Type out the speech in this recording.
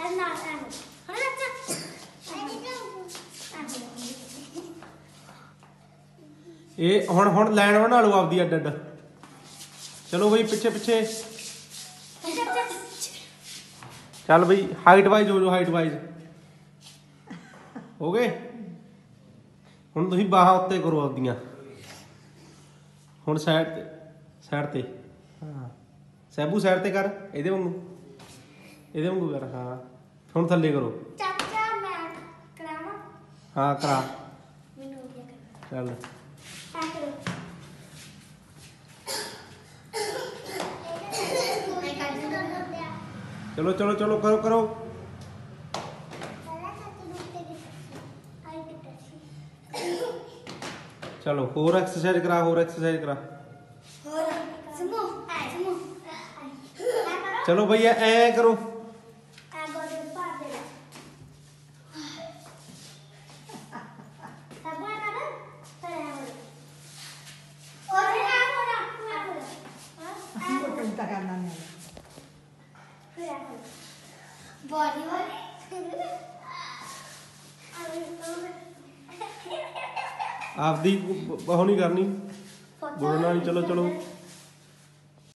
ये हुण लाइन बना लो आपदी अड्ड अड्ड। चलो बई पिछे पिछे चल बई हाइट वाइज हो जाओ हाइट वाइज हो गए। हुण तुसीं बाहां उत्ते करो आपदियां। हुण साइड ते हाँ सैबू साइड ते कर इहदे वांगू कर हाँ। हुण थल्ले करो हाँ करा चल। चलो चलो चलो करो करो। चलो होर एक्सरसाइज करा होर एक्सरसाइज करा। चलो भैया ऐ करो। आपदी वो नहीं करनी बोलना नहीं। चलो चलो